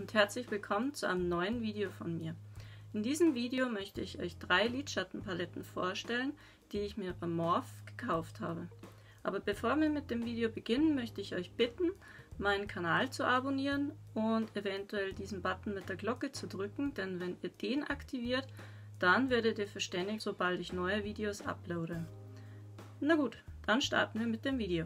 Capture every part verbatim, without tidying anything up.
und herzlich willkommen zu einem neuen Video von mir. In diesem Video möchte ich euch drei Lidschattenpaletten vorstellen, die ich mir bei Morph gekauft habe. Aber bevor wir mit dem Video beginnen, möchte ich euch bitten, meinen Kanal zu abonnieren und eventuell diesen Button mit der Glocke zu drücken, denn wenn ihr den aktiviert, dann werdet ihr verständigt, sobald ich neue Videos uploade. Na gut, dann starten wir mit dem Video.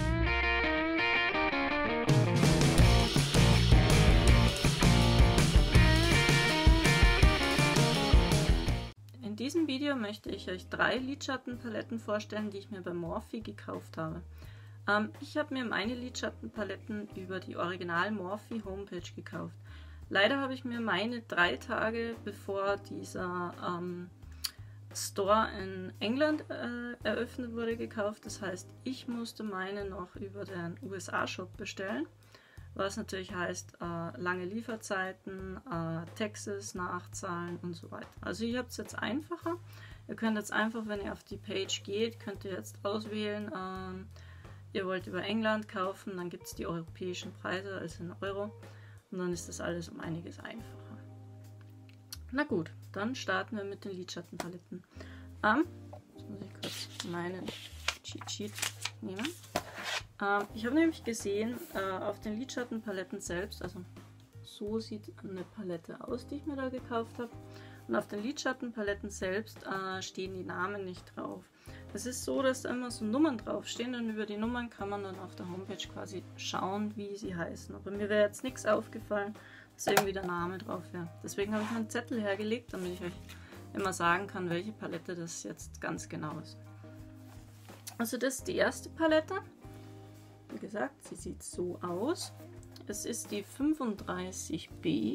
In diesem Video möchte ich euch drei Lidschattenpaletten vorstellen, die ich mir bei Morphe gekauft habe. Ähm, ich habe mir meine Lidschattenpaletten über die Original Morphe Homepage gekauft. Leider habe ich mir meine drei Tage bevor dieser ähm, Store in England äh, eröffnet wurde gekauft. Das heißt, ich musste meine noch über den U S A-Shop bestellen. Was natürlich heißt, äh, lange Lieferzeiten, äh, Taxes nachzahlen und so weiter. Also ihr habt es jetzt einfacher. Ihr könnt jetzt einfach, wenn ihr auf die Page geht, könnt ihr jetzt auswählen, äh, ihr wollt über England kaufen, dann gibt es die europäischen Preise, also in Euro. Und dann ist das alles um einiges einfacher. Na gut, dann starten wir mit den Lidschattenpaletten. Ähm, jetzt muss ich kurz meinen Cheat Sheet nehmen. Ich habe nämlich gesehen, äh, auf den Lidschattenpaletten selbst, also so sieht eine Palette aus, die ich mir da gekauft habe. Und auf den Lidschattenpaletten selbst äh, stehen die Namen nicht drauf. Es ist so, dass da immer so Nummern draufstehen und über die Nummern kann man dann auf der Homepage quasi schauen, wie sie heißen. Aber mir wäre jetzt nichts aufgefallen, dass irgendwie der Name drauf wäre. Deswegen habe ich mir einen Zettel hergelegt, damit ich euch immer sagen kann, welche Palette das jetzt ganz genau ist. Also das ist die erste Palette. Wie gesagt, sie sieht so aus. Es ist die fünfunddreißig B.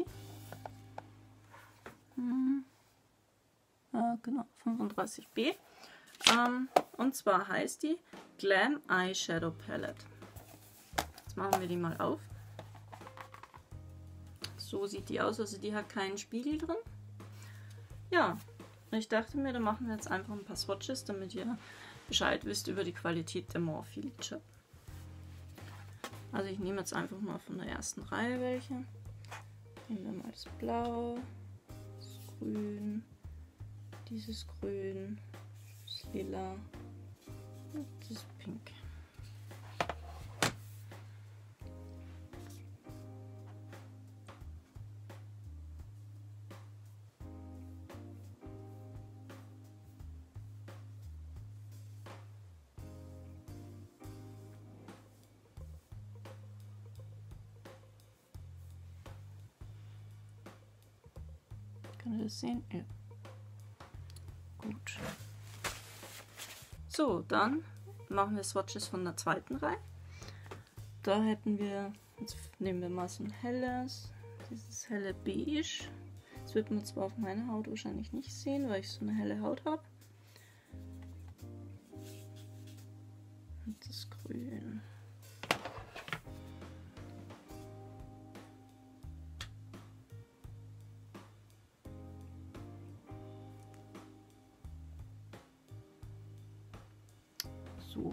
Hm. Ja, genau, fünfunddreißig B. Ähm, und zwar heißt die Glam Eyeshadow Palette. Jetzt machen wir die mal auf. So sieht die aus, also die hat keinen Spiegel drin. Ja, ich dachte mir, da machen wir jetzt einfach ein paar Swatches, damit ihr Bescheid wisst über die Qualität der Morphe Lidschatten. Also ich nehme jetzt einfach mal von der ersten Reihe welche. Nehmen wir mal das Blau, das Grün, dieses Grün, das Lila und das Pink. Könnt ihr das sehen? Ja. Gut. So, dann machen wir Swatches von der zweiten Reihe. Da hätten wir, jetzt nehmen wir mal so ein helles, dieses helle Beige. Das wird man zwar auf meiner Haut wahrscheinlich nicht sehen, weil ich so eine helle Haut habe. Und das Grün. So.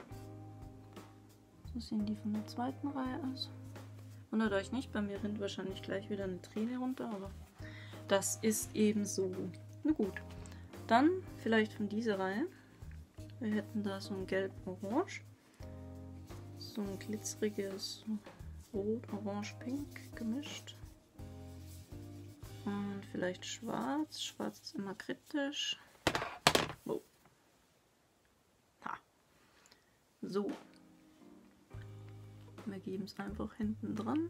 So sehen die von der zweiten Reihe aus. Wundert euch nicht, bei mir rinnt wahrscheinlich gleich wieder eine Träne runter, aber das ist eben so. Na gut. Dann vielleicht von dieser Reihe. Wir hätten da so ein Gelb-Orange. So ein glitzeriges Rot, Orange, Pink gemischt. Und vielleicht Schwarz. Schwarz ist immer kritisch. Oh. So, wir geben es einfach hinten dran.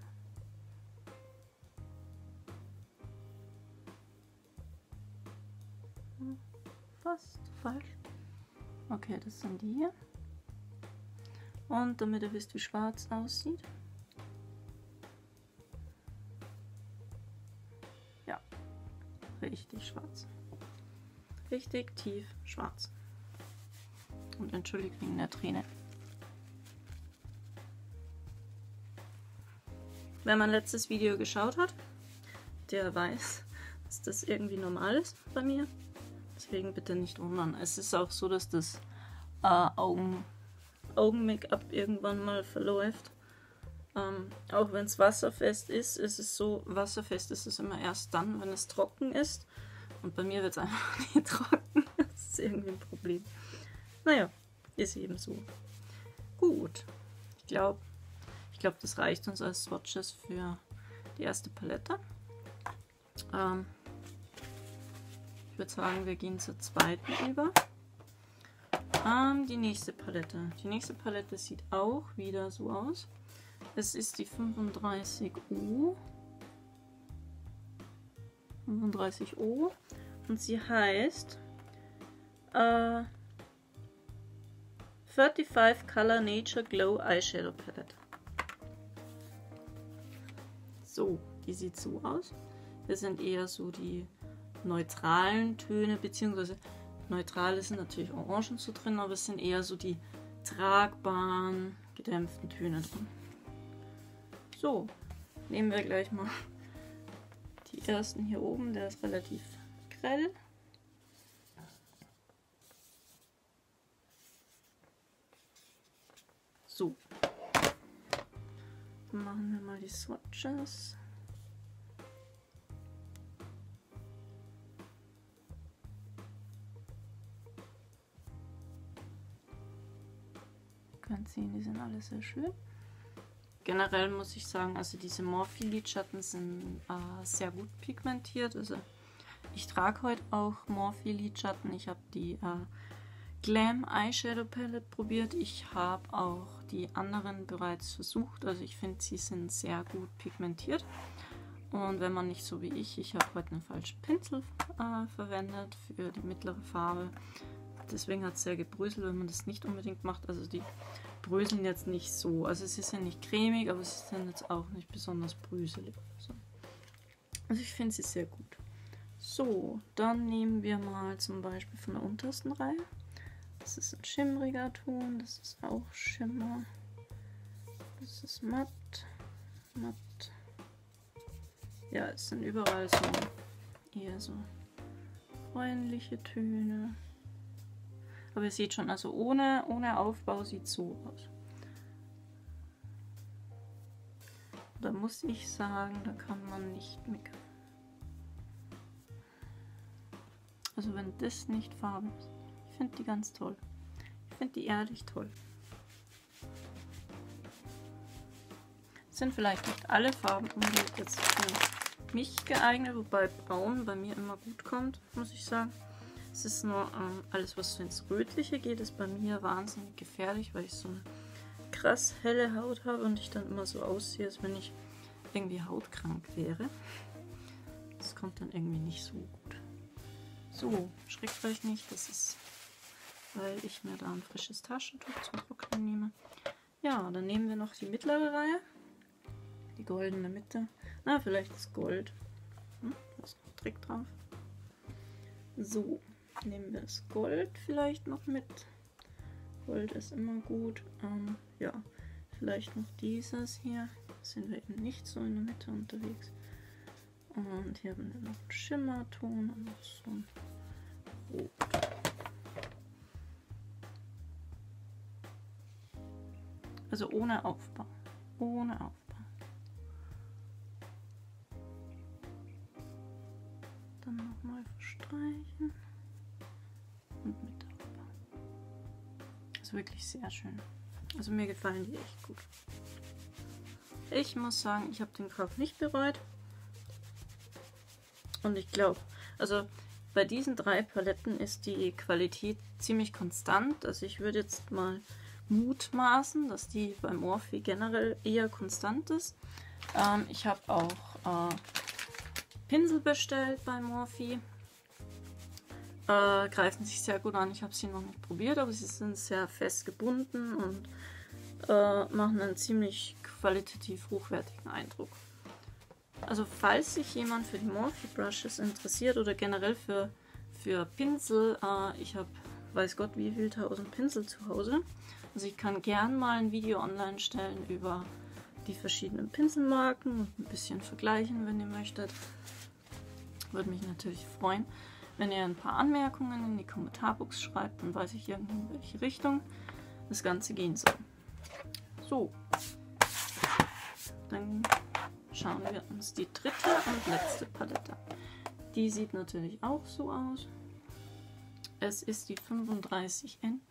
Fast falsch. Okay, das sind die hier. Und damit ihr wisst, wie schwarz aussieht. Ja, richtig schwarz. Richtig tief schwarz. Und entschuldigt wegen der Träne. Wer mein letztes Video geschaut hat, der weiß, dass das irgendwie normal ist bei mir. Deswegen bitte nicht wundern. Es ist auch so, dass das äh, Augen, Augen-Make-up irgendwann mal verläuft. Ähm, auch wenn es wasserfest ist, ist es so, wasserfest ist es immer erst dann, wenn es trocken ist. Und bei mir wird es einfach nicht trocken. Das ist irgendwie ein Problem. Naja, ist eben so. Gut, ich glaube, ich glaube, das reicht uns als Swatches für die erste Palette. Ähm, ich würde sagen, wir gehen zur zweiten über. Ähm, die nächste Palette. Die nächste Palette sieht auch wieder so aus. Es ist die fünfunddreißig O. fünfunddreißig O. Und sie heißt äh, fünfundvierzig Color Nature Glow Eyeshadow Palette. So, die sieht so aus. Das sind eher so die neutralen Töne, beziehungsweise neutrale sind natürlich Orangen so drin, aber es sind eher so die tragbaren, gedämpften Töne drin. So, nehmen wir gleich mal die ersten hier oben, der ist relativ grell. So, dann machen wir mal die Swatches. Ihr könnt sehen, die sind alle sehr schön. Generell muss ich sagen, also diese Morphe Lidschatten sind äh, sehr gut pigmentiert. Also ich trage heute auch Morphe Lidschatten. Ich habe die äh, Glam Eyeshadow Palette probiert. Ich habe auch die anderen bereits versucht. Also ich finde, sie sind sehr gut pigmentiert. Und wenn man nicht so wie ich, ich habe heute einen falschen Pinsel äh, verwendet für die mittlere Farbe. Deswegen hat es sehr gebröselt, wenn man das nicht unbedingt macht. Also die bröseln jetzt nicht so. Also es ist ja nicht cremig, aber sie sind jetzt auch nicht besonders bröselig. So. Also ich finde sie sehr gut. So, dann nehmen wir mal zum Beispiel von der untersten Reihe. Das ist ein schimmriger Ton, das ist auch Schimmer. Das ist matt, matt. Ja, es sind überall so eher so bräunliche Töne. Aber ihr seht schon, also ohne, ohne Aufbau sieht es so aus. Da muss ich sagen, da kann man nicht meckern. Also wenn das nicht Farbe ist. Ich finde die ganz toll. Ich finde die ehrlich toll. Es sind vielleicht nicht alle Farben unbedingt jetzt für mich geeignet, wobei Braun bei mir immer gut kommt, muss ich sagen. Es ist nur ähm, alles, was so ins Rötliche geht, ist bei mir wahnsinnig gefährlich, weil ich so eine krass helle Haut habe und ich dann immer so aussehe, als wenn ich irgendwie hautkrank wäre. Das kommt dann irgendwie nicht so gut. So, schreckt euch nicht, das ist, weil ich mir da ein frisches Taschentuch zum Trocknen nehme. Ja, dann nehmen wir noch die mittlere Reihe. Die goldene Mitte. Na, vielleicht das Gold. Hm, da ist noch Trick drauf. So. Nehmen wir das Gold vielleicht noch mit. Gold ist immer gut. Ähm, ja, vielleicht noch dieses hier. Sind wir eben nicht so in der Mitte unterwegs. Und hier haben wir noch einen Schimmerton und noch so ein Rot. Also ohne Aufbau. Ohne Aufbau. Dann nochmal verstreichen. Und mit Aufbau. Also wirklich sehr schön. Also mir gefallen die echt gut. Ich muss sagen, ich habe den Kauf nicht bereut. Und ich glaube, also bei diesen drei Paletten ist die Qualität ziemlich konstant. Also ich würde jetzt mal mutmaßen, dass die bei Morphe generell eher konstant ist. Ähm, ich habe auch äh, Pinsel bestellt bei Morphe. Äh, greifen sich sehr gut an. Ich habe sie noch nicht probiert, aber sie sind sehr fest gebunden und äh, machen einen ziemlich qualitativ hochwertigen Eindruck. Also falls sich jemand für die Morphe Brushes interessiert oder generell für, für Pinsel, äh, ich habe weiß Gott wie viel tausend Pinsel zu Hause. Also ich kann gern mal ein Video online stellen über die verschiedenen Pinselmarken und ein bisschen vergleichen, wenn ihr möchtet. Würde mich natürlich freuen, wenn ihr ein paar Anmerkungen in die Kommentarbox schreibt, dann weiß ich irgendwie, in welche Richtung das Ganze gehen soll. So, dann schauen wir uns die dritte und letzte Palette an. Die sieht natürlich auch so aus. Es ist die fünfunddreißig N.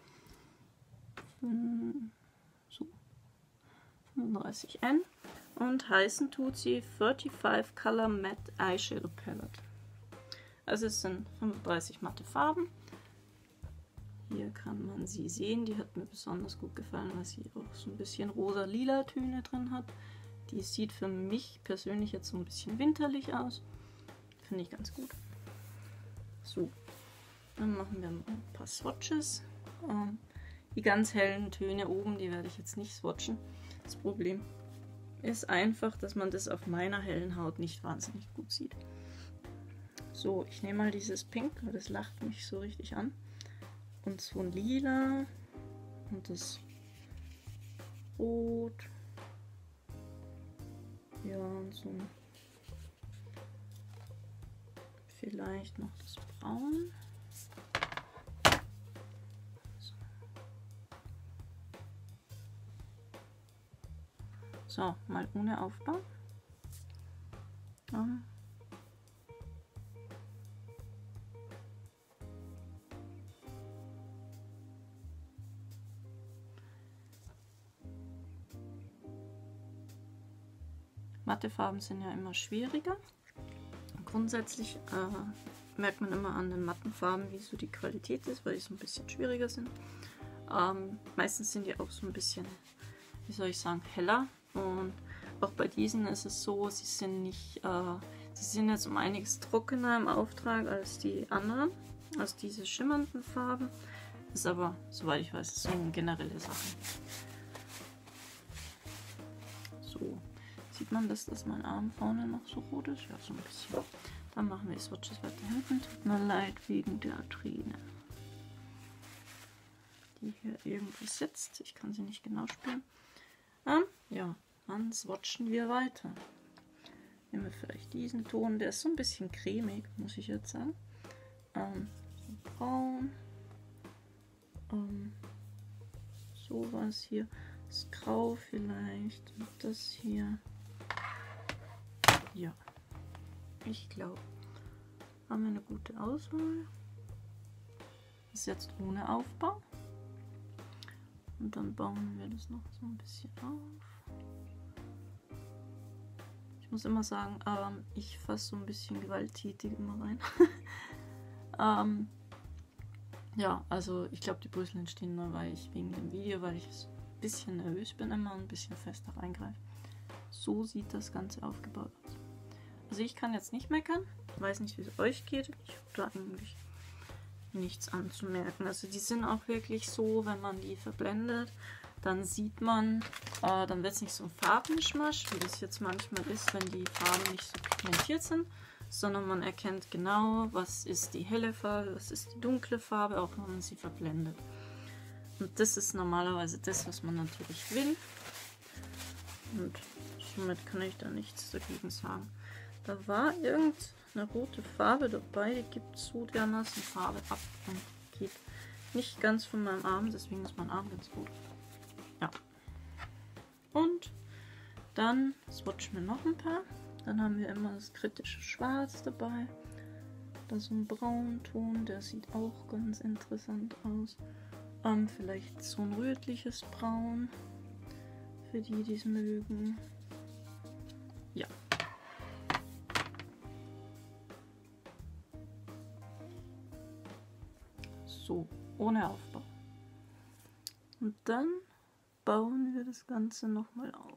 So. fünfunddreißig N. Und heißen tut sie fünfundvierzig Color Matte Eyeshadow Palette. Also es sind fünfunddreißig matte Farben. Hier kann man sie sehen. Die hat mir besonders gut gefallen, weil sie auch so ein bisschen rosa-lila Töne drin hat. Die sieht für mich persönlich jetzt so ein bisschen winterlich aus. Finde ich ganz gut. So, dann machen wir mal ein paar Swatches. Ähm, die ganz hellen Töne oben, die werde ich jetzt nicht swatchen. Das Problem ist einfach, dass man das auf meiner hellen Haut nicht wahnsinnig gut sieht. So, ich nehme mal dieses Pink, weil das lacht mich so richtig an. Und so ein Lila und das Rot. Ja, und so ein, vielleicht noch das Braun. So, so mal ohne Aufbau. Um. Mattefarben sind ja immer schwieriger. Grundsätzlich äh, merkt man immer an den matten Farben, wie so die Qualität ist, weil die so ein bisschen schwieriger sind. Ähm, meistens sind die auch so ein bisschen, wie soll ich sagen, heller. Und auch bei diesen ist es so, sie sind nicht, äh, sie sind jetzt um einiges trockener im Auftrag als die anderen, als diese schimmernden Farben. Ist aber, soweit ich weiß, so eine generelle Sache. So. Sieht man, dass das mein Arm vorne noch so rot ist? Ja, so ein bisschen. Dann machen wir die Swatches weiter hinten. Tut mir leid wegen der Träne, die hier irgendwo sitzt. Ich kann sie nicht genau spüren. Ähm, ja, dann swatchen wir weiter. Nehmen wir vielleicht diesen Ton. Der ist so ein bisschen cremig, muss ich jetzt sagen. Ähm, so braun. Ähm, sowas hier. Das Grau vielleicht. Und das hier. Ja, ich glaube, haben wir eine gute Auswahl. Das ist jetzt ohne Aufbau. Und dann bauen wir das noch so ein bisschen auf. Ich muss immer sagen, ähm, ich fasse so ein bisschen gewalttätig immer rein. ähm, ja, also ich glaube, die Brüssel entstehen nur, weil ich wegen dem Video, weil ich ein bisschen nervös bin immer und ein bisschen fester reingreife. So sieht das Ganze aufgebaut aus. Also ich kann jetzt nicht meckern. Ich weiß nicht, wie es euch geht. Ich habe da eigentlich nichts anzumerken. Also die sind auch wirklich so, wenn man die verblendet, dann sieht man, äh, dann wird es nicht so ein Farbmischmasch, wie das jetzt manchmal ist, wenn die Farben nicht so pigmentiert sind, sondern man erkennt genau, was ist die helle Farbe, was ist die dunkle Farbe, auch wenn man sie verblendet. Und das ist normalerweise das, was man natürlich will. Und somit kann ich da nichts dagegen sagen. Da war irgendeine rote Farbe dabei, die gibt so dermaßen Farbe ab und geht nicht ganz von meinem Arm, deswegen ist mein Arm ganz gut. Ja. Und dann swatchen wir noch ein paar. Dann haben wir immer das kritische Schwarz dabei. Da so ein Braunton, der sieht auch ganz interessant aus. Ähm, vielleicht so ein rötliches Braun, für die, die es mögen. Ja. So, ohne Aufbau. Und dann bauen wir das Ganze nochmal auf.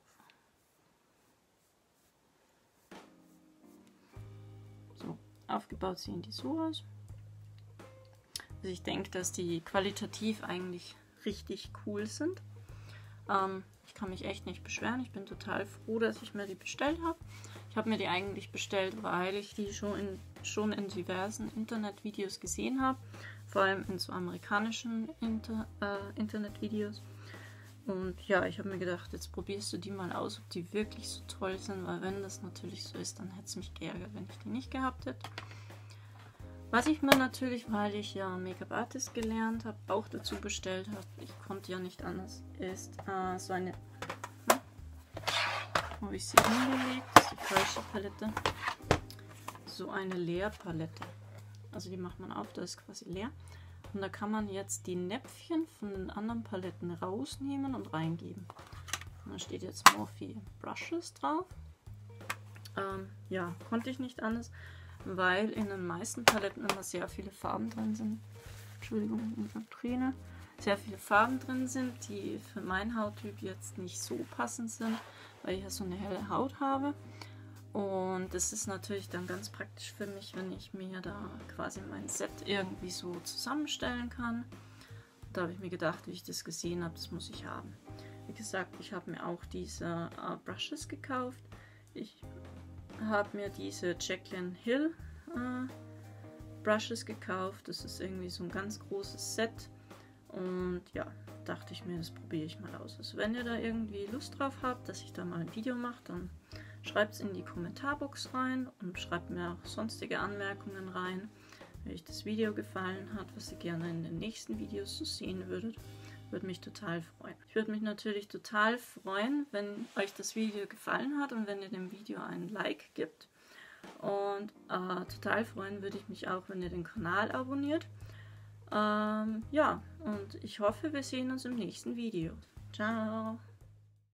So, aufgebaut sehen die so aus. Also ich denke, dass die qualitativ eigentlich richtig cool sind. Ähm, ich kann mich echt nicht beschweren. Ich bin total froh, dass ich mir die bestellt habe. Ich habe mir die eigentlich bestellt, weil ich die schon in, schon in diversen Internetvideos gesehen habe. Vor allem in so amerikanischen Inter, äh, Internetvideos. Und ja, ich habe mir gedacht, jetzt probierst du die mal aus, ob die wirklich so toll sind, weil wenn das natürlich so ist, dann hätte es mich geärgert, wenn ich die nicht gehabt hätte. Was ich mir natürlich, weil ich ja Make-up-Artist gelernt habe, auch dazu bestellt habe, ich konnte ja nicht anders, ist äh, so eine, hm? Wo habe ich sie hingelegt? Das ist die falsche Palette. So eine Leerpalette. Also die macht man auf, da ist quasi leer. Und da kann man jetzt die Näpfchen von den anderen Paletten rausnehmen und reingeben. Und da steht jetzt Morphe Brushes drauf. Ähm, ja, konnte ich nicht anders, weil in den meisten Paletten immer sehr viele Farben drin sind. Entschuldigung, eine Träne. Sehr viele Farben drin sind, die für meinen Hauttyp jetzt nicht so passend sind, weil ich ja so eine helle Haut habe. Und das ist natürlich dann ganz praktisch für mich, wenn ich mir da quasi mein Set irgendwie so zusammenstellen kann. Da habe ich mir gedacht, wie ich das gesehen habe, das muss ich haben. Wie gesagt, ich habe mir auch diese uh, Brushes gekauft. Ich habe mir diese Jaclyn Hill uh, Brushes gekauft. Das ist irgendwie so ein ganz großes Set. Und ja, dachte ich mir, das probiere ich mal aus. Also wenn ihr da irgendwie Lust drauf habt, dass ich da mal ein Video mache, dann schreibt es in die Kommentarbox rein und schreibt mir auch sonstige Anmerkungen rein, wenn euch das Video gefallen hat, was ihr gerne in den nächsten Videos so sehen würdet. Würde mich total freuen. Ich würde mich natürlich total freuen, wenn euch das Video gefallen hat und wenn ihr dem Video einen Like gibt. Und äh, total freuen würde ich mich auch, wenn ihr den Kanal abonniert. Ähm, ja, und ich hoffe, wir sehen uns im nächsten Video. Ciao!